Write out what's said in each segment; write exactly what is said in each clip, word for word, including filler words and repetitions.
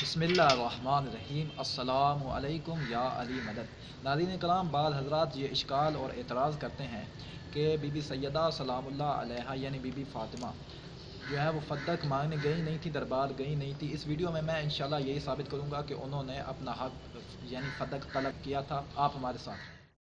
बिस्मिल्लाहिर्रहमानिर्रहीम। अस्सलामु अलैकुम या अली मदद। नाज़रीन कलाम, बाद हज़रात ये इश्काल और एतराज़ करते हैं कि बीबी सैयदा सलामुल्लाह अलैहा यानी बीबी फ़ातिमा जो है वो फ़दक मांगने गई नहीं थी, दरबार गई नहीं थी। इस वीडियो में मैं इंशाल्लाह यही साबित करूँगा कि उन्होंने अपना हक यानी फ़दक तलब किया था। आप हमारे साथ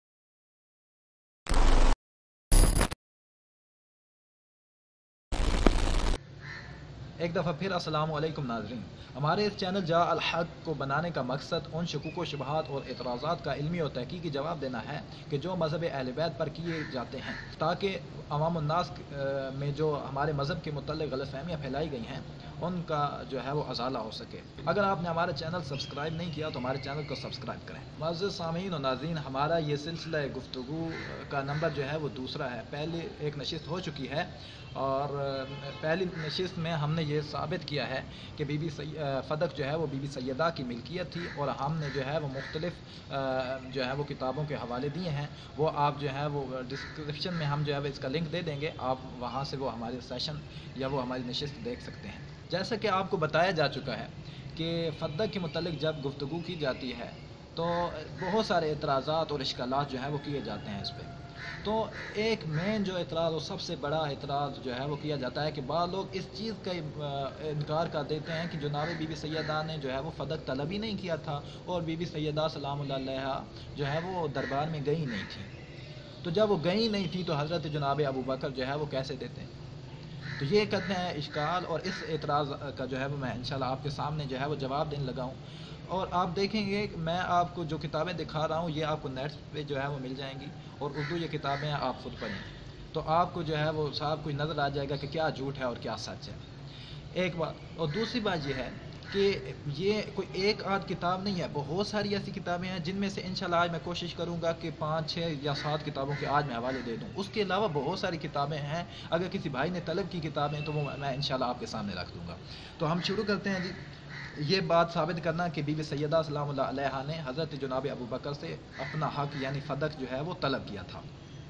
एक दफ़ा फिर अस्सलामु अलैकुम नाज़रीन। हमारे इस चैनल जा अल हक़ को बनाने का मकसद उन शकूक व शुबहात और एतराज़ात का इल्मी और तहक़ीक़ी जवाब देना है कि जो मज़हब अहले बैत पर किए जाते हैं, ताकि अवाम उन्नास में जो हमारे मज़हब के मुतल्लिक़ गलतफ़हमियाँ फैलाई गई हैं उनका जो है वो अज़ाला हो सके। अगर आपने हमारा चैनल सब्सक्राइब नहीं किया तो हमारे चैनल को सब्सक्राइब करें। मुअज़्ज़िज़ सामीन और नाज़रीन, हमारा ये सिलसिला गुफ्तगू का नंबर जो है वो दूसरा है। पहले एक नशिस्त हो चुकी है और पहली नशिस्त में हमने ये साबित किया है कि बीबी फ़दक जो है वो बीबी सैयदा की मिल्कियत थी और हमने जो है वो मुख्तलिफ़ जो है वो किताबों के हवाले दिए हैं। वो आप जो है वो डिस्क्रिप्शन में हम जो है इसका लिंक दे देंगे, आप वहाँ से वो हमारे सेशन या वो हमारी नशिस्त देख सकते हैं। जैसा कि आपको बताया जा चुका है कि फ़दक के मुतल्लिक़ जब गुफ्तगू की जाती है तो बहुत सारे एतराज़ात और इश्कालात जो है वो किए जाते हैं इस पर। तो एक मेन जो एतराज़ और सबसे बड़ा एतराज़ जो है वो किया जाता है कि बाद लोग इस चीज़ का इनकार कर देते हैं कि जनाब बीबी सैयदा ने जो है वो फ़दक तलब ही नहीं किया था और बीबी सैयदा सलामुल्लाह अलैहा जो है वो दरबार में गई नहीं थी। तो जब वो गई नहीं थी तो हज़रत जनाब अबू बकर जो है वो कैसे देते हैं? तो ये कहते हैं इश्काल, और इस एतराज़ का जो है वो मैं इंशाल्लाह आपके सामने जो है वो जवाब देने लगा हूँ। और आप देखेंगे कि मैं आपको जो किताबें दिखा रहा हूँ ये आपको नेट पे जो है वो मिल जाएंगी और उर्दू ये किताबें हैं, आप खुद पढ़ें तो आपको जो है वो साहब कुछ नज़र आ जाएगा कि क्या झूठ है और क्या सच है। एक बात, और दूसरी बात ये है कि ये कोई एक आध किताब नहीं है, बहुत सारी ऐसी किताबें हैं जिनमें से इंशाल्लाह आज मैं कोशिश करूंगा कि पाँच छः या सात किताबों के आज मैं हवाले दे दूं। उसके अलावा बहुत सारी किताबें हैं, अगर किसी भाई ने तलब की किताबें तो वो मैं इंशाल्लाह आपके सामने रख दूंगा। तो हम शुरू करते हैं जी। ये बात साबित करना कि बीबी सैयदा सलामुल्लाह अलैहा ने हज़रत जनाब अबू बकर से अपना हक यानी फ़दक जो है वो तलब किया था।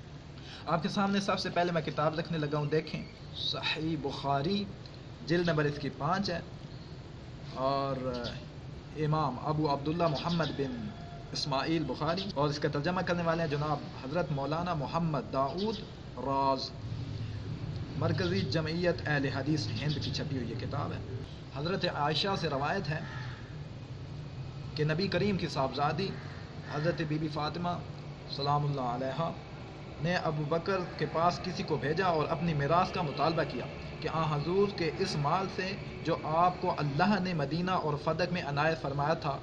आपके सामने सबसे पहले मैं किताब रखने लगा हूँ, देखें सही बुखारी जिल्द नंबर इसकी पाँच है और इमाम अबू अब्दुल्ला मोहम्मद बिन इस्माइल बुखारी, और इसका तर्जमा करने वाले हैं जनाब हज़रत मौलाना मोहम्मद दाऊद राज, मरकज़ी जमइयत अहले हदीस हिंद की छपी हुई ये किताब है। हज़रत आयशा से रवायत है कि नबी करीम की साहबजादी हज़रत बीबी फ़ातिमा सलामुल्लाह अलैहा ने अबू बकर के पास किसी को भेजा और अपनी मिरास का मुतालबा किया कि आ हजूर के इस माल से जो आपको अल्लाह ने मदीना और फ़दक में अनायत फरमाया था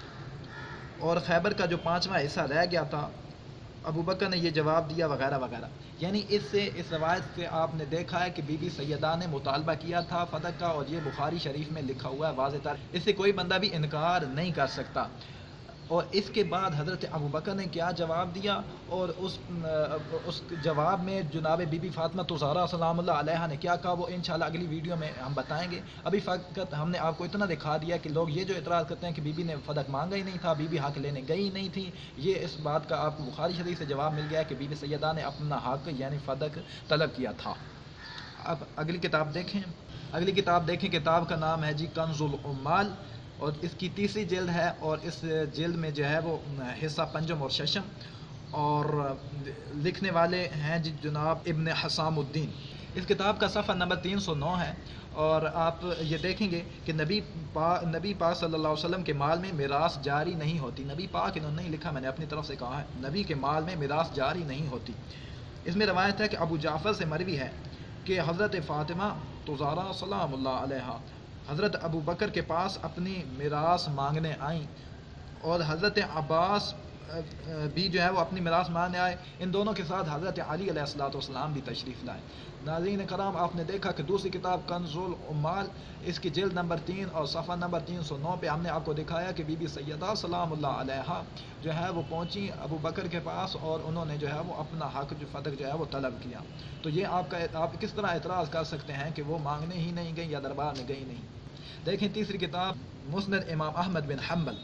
और खैबर का जो पाँचवा हिस्सा रह गया था, अबू बकर ने ये जवाब दिया वगैरह वगैरह। यानी इससे इस रवायत से आपने देखा है कि बीबी सैयदा ने मुतालबा किया था फ़दक का, और ये बुखारी शरीफ में लिखा हुआ है वाज़ेह तर, इससे कोई बंदा भी इनकार नहीं कर सकता। और इसके बाद हज़रत अबू बकर ने क्या जवाब दिया, और उस उस जवाब में जनाब बीबी फ़ातिमा तुज़ारा सलामुल्लाह अलैहा ने क्या कहा, वो इंशाल्लाह अगली वीडियो में हम बताएंगे। अभी फ़कत हमने आपको इतना दिखा दिया कि लोग ये जो इतराज़ करते हैं कि बीबी ने फ़दक मांगा ही नहीं था, बीबी हक लेने गई नहीं थी, ये इस बात का आपको बुखारी शरीफ से जवाब मिल गया कि बीबी सैयदा ने अपना हक यानी फ़दक तलब किया था। अब अगली किताब देखें अगली किताब देखें किताब का नाम है जी कंजुल उम्माल और इसकी तीसरी जिल्द है, और इस जिल्द में जो है वो हिस्सा पंजम और शशम, और लिखने वाले हैं जी जनाब इब्न हसामुद्दीन। इस किताब का सफ़ा नंबर तीन सौ नौ है, और आप ये देखेंगे कि नबी पा नबी पाक सल्लल्लाहु अलैहि वसल्लम के माल में मिरास जारी नहीं होती। नबी पाक इन्होंने नहीं लिखा, मैंने अपनी तरफ से कहा है, नबी के माल में मिरास जारी नहीं होती। इसमें रवायत है कि अबू जाफ़र से मरवी है कि हज़रत फ़ातिमा तुज़ारा सलामुल्लाह अलैहा हज़रत अबू बकर के पास अपनी मिरास मांगने आईं, और हज़रत अब्बास भी जो है वो अपनी मिरास मांगने आए। इन दोनों के साथ हज़रत अली अलैहिस्सलाम भी तशरीफ़ लाए। नाज़रीन कराम, आपने देखा कि दूसरी किताब कंजुल उम्माल इसकी जिल्द नंबर तीन और सफ़ा नंबर तीन सौ नौ पे हमने आपको दिखाया कि बीबी सैयदा सलामुल्लाह अलैहा जो है वो पहुँची अबू बकर के पास और उन्होंने जो है वो अपना हक जो फ़दक जो है वो तलब किया। तो ये आपका आप किस तरह एतराज़ कर सकते हैं कि वो मांगने ही नहीं गई या दरबार में गई नहीं। देखें तीसरी किताब मुस्नद इमाम अहमद बिन हम्बल,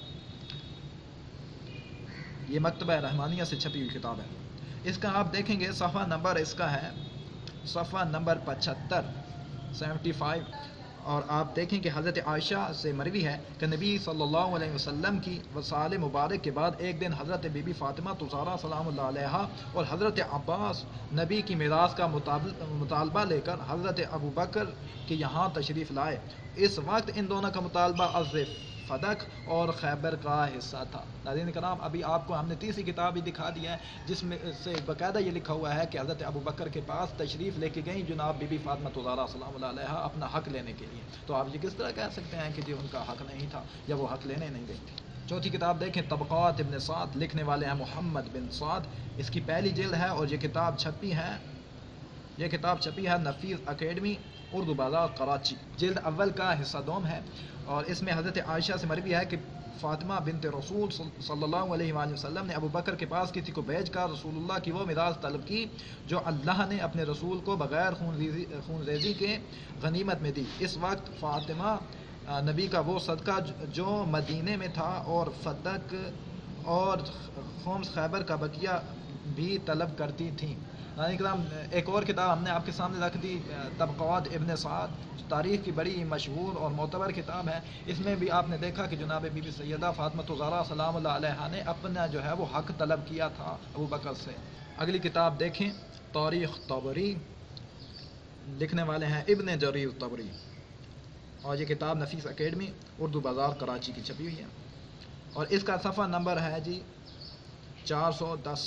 ये मकतबा रहमानिया से छपी हुई किताब है। इसका आप देखेंगे सफ़ा नंबर इसका है सफ़ा नंबर पचहत्तर सेवेंटी फाइव, اور آپ دیکھیں کہ حضرت عائشہ سے مروی ہے کہ نبی صلی اللہ علیہ وسلم کی وصال مبارک کے بعد ایک دن حضرت بی بی فاطمہ زہرا سلام اللہ علیہا اور حضرت عباس نبی کی میراث کا مطالبہ لے کر حضرت ابو بکر کے یہاں تشریف لائے۔ اس وقت ان دونوں کا مطالبہ از فدق اور خیبر کا حصہ تھا۔ ناظرین کرام، ابھی آپ کو ہم نے تیسری کتاب بھی دکھا دیا ہے جس میں سے باقاعدہ یہ لکھا ہوا ہے کہ حضرت ابو بکر کے پاس تشریف لے کے گئیں جناب بی بی فاطمہ زہرا سلام اللہ علیہا اپنا حق لینے کے لیے۔ تو آپ یہ کس طرح کہہ سکتے ہیں کہ جی ان کا حق نہیں تھا یا وہ حق لینے نہیں گئی تھی؟ چوتھی کتاب دیکھیں، طبقات ابن سعد، لکھنے والے ہیں محمد بن سعد، اس کی پہلی جلد ہے اور یہ کتاب چھپی ہے یہ کتاب چھپی ہے نفیس اکیڈمی اردو بازار کراچی، جلد اول کا حصہ دوم ہے، اور اس میں حضرت عائشہ سے مروی ہے کہ فاطمہ بنت رسول صلی اللہ علیہ وآلہ وسلم نے ابو بکر کے پاس کسی کو بھیج کر رسول اللہ کی وہ میراث طلب کی جو اللہ نے اپنے رسول کو بغیر خون ریزی کے غنیمت میں دی۔ اس وقت فاطمہ نبی کا وہ صدقہ جو مدینے میں تھا اور فدق اور خمس خیبر کا بقیہ بھی طلب کرتی تھیں۔ ایک اور کتاب ہم نے آپ کے سامنے رکھ دی، طبقات ابن سعد، تاریخ کی بڑی مشہور اور معتبر کتاب ہے۔ اس میں بھی آپ نے دیکھا کہ جناب بی بی سیدہ فاطمہ زہرا سلام اللہ علیہا نے اپنا جو ہے وہ حق طلب کیا تھا ابو بکر سے۔ اگلی کتاب دیکھیں، تاریخ طبری، لکھنے والے ہیں ابن جریر طبری، اور یہ کتاب نفیس اکیڈمی اردو بازار کراچی کی چھپی ہوئی ہے، اور اس کا صفحہ نمبر ہے جی چار سو دس۔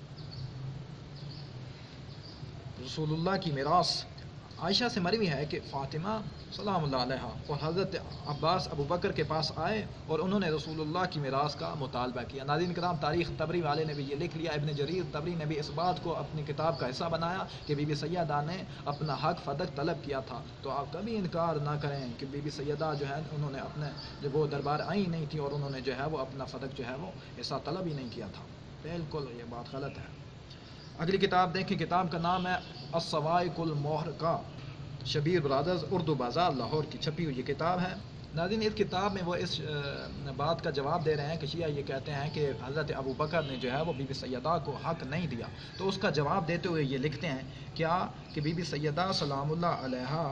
رسول اللہ کی میراث، عائشہ سے مروی ہے کہ فاطمہ سلام اللہ علیہا اور حضرت عباس ابو بکر کے پاس آئے اور انہوں نے رسول اللہ کی میراث کا مطالبہ کیا۔ ناظرین کرام، تاریخ طبری والے نے بھی یہ لکھ لیا، ابن جریر طبری نے بھی اس بات کو اپنی کتاب کا حصہ بنایا کہ بی بی سیدہ نے اپنا حق فدق طلب کیا تھا۔ تو آپ کبھی انکار نہ کریں کہ بی بی سیدہ جو ہے انہوں نے اپنے جب وہ دربار آئی نہیں تھی اور انہوں نے جو ہے وہ اپنا فدق جو ہے وہ حصہ طلب ہی نہیں کیا تھا، بالکل یہ بات غلط ہے۔ اگلی کتاب دیکھیں، کتاب کا نام ہے الصواعق المحرقہ، شبیر برادرز اردو بازار لاہور کی چھپی ہوئی یہ کتاب ہے۔ ناظرین، اس کتاب میں وہ اس بات کا جواب دے رہے ہیں کہ شیعہ یہ کہتے ہیں کہ حضرت ابو بکر نے جو ہے وہ بی بی سیدہ کو حق نہیں دیا، تو اس کا جواب دیتے ہوئے یہ لکھتے ہیں کیا کہ بی بی سیدہ سلام اللہ علیہا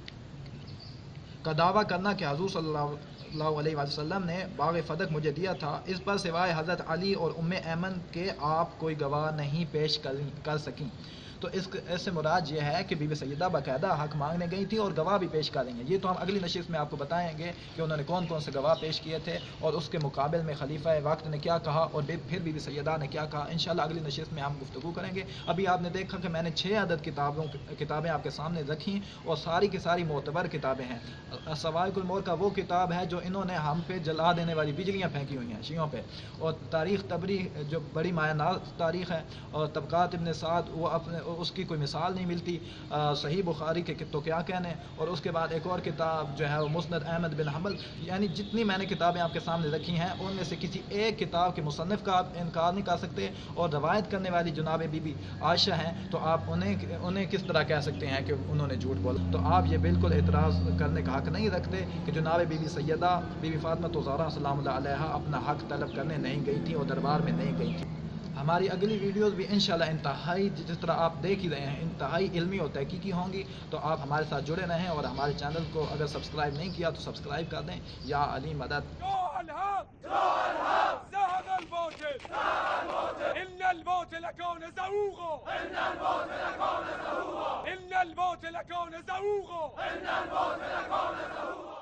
کا دعویٰ کرنا کہ حضور صلی اللہ علیہ وسلم نے باغ فدق مجھے دیا تھا، اس پر سوائے حضرت علی اور ام ایمن کے آپ کوئی گواہ نہیں پیش کر سکیں۔ تو اس سے مراد یہ ہے کہ بی بی سیدہ باقاعدہ حق مانگنے گئی تھی اور گواہ بھی پیش کریں گے۔ یہ تو ہم اگلی نشست میں آپ کو بتائیں گے کہ انہوں نے کون کون سے گواہ پیش کیے تھے اور اس کے مقابل میں خلیفہ وقت نے کیا کہا اور پھر بی بی سیدہ نے کیا کہا۔ انشاءاللہ اگلی نشست میں ہم گفتگو کریں گے۔ ابھی آپ نے دیکھا کہ میں نے چھ عدد کتابوں کتابیں آپ کے سامنے رکھیں اور ساری کی ساری معتبر کتابیں ہیں۔ الصواعق المحرقہ وہ کتاب ہے جو انہوں نے ہم پہ جلا دینے والی بجلیاں پھینکی ہوئی ہیں شیعوں پہ، اور تاریخ طبری جو بڑی مایہ ناز تاریخ ہے، اور طبقات ابن سعد وہ اپنے اس کی کوئی مثال نہیں ملتی، صحیح بخاری کے تو کیا کہنے، اور اس کے بعد ایک اور کتاب جو ہے وہ مسند احمد بن حنبل۔ یعنی جتنی میں نے کتابیں آپ کے سامنے رکھی ہیں ان میں سے کسی ایک کتاب کے مصنف کا آپ انکار نہیں کر سکتے، اور روایت کرنے والی جناب بی بی عائشہ ہیں تو آپ انہیں انہیں کس طرح کہہ سکتے ہیں کہ انہوں نے جھوٹ بولا؟ تو آپ یہ بالکل اعتراض کرنے کا حق نہیں رکھتے کہ جناب بی بی سیدہ بی بی فاطمہ زہرا سلام اللہ علیہا اپنا حق طلب کرنے نہیں گئی تھی اور دربار میں نہیں گئی تھی۔ ہماری اگلی ویڈیوز بھی انشاءاللہ انتہائی، جس طرح آپ دیکھ ہی رہے ہیں، انتہائی علمی اور تحقیقی ہوں گی، تو آپ ہمارے ساتھ جڑے رہیں اور ہمارے چینل کو اگر سبسکرائب نہیں کیا تو سبسکرائب کر دیں۔ یا علی مدد۔ إن الباطل كان زهوقا إن الباطل كان زهوقا إن الباطل كان زهوقا إن الباطل كان زهوقا